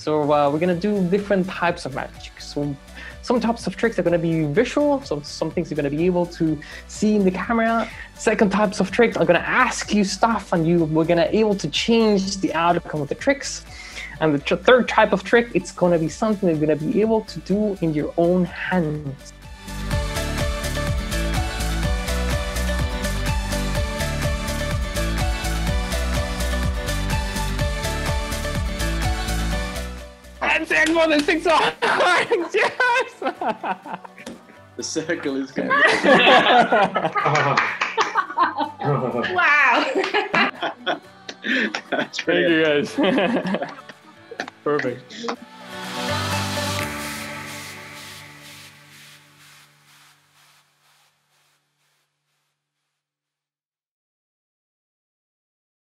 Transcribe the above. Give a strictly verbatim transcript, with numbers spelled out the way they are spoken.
So uh, we're gonna do different types of magic. So some types of tricks are gonna be visual, so some things you're gonna be able to see in the camera. Second types of tricks are gonna ask you stuff, and you we're gonna able to change the outcome of the tricks. And the third type of trick, it's gonna be something you're gonna be able to do in your own hands. And then more than six arms, yes! The circle is going. Wow. That's Thank you guys. Perfect.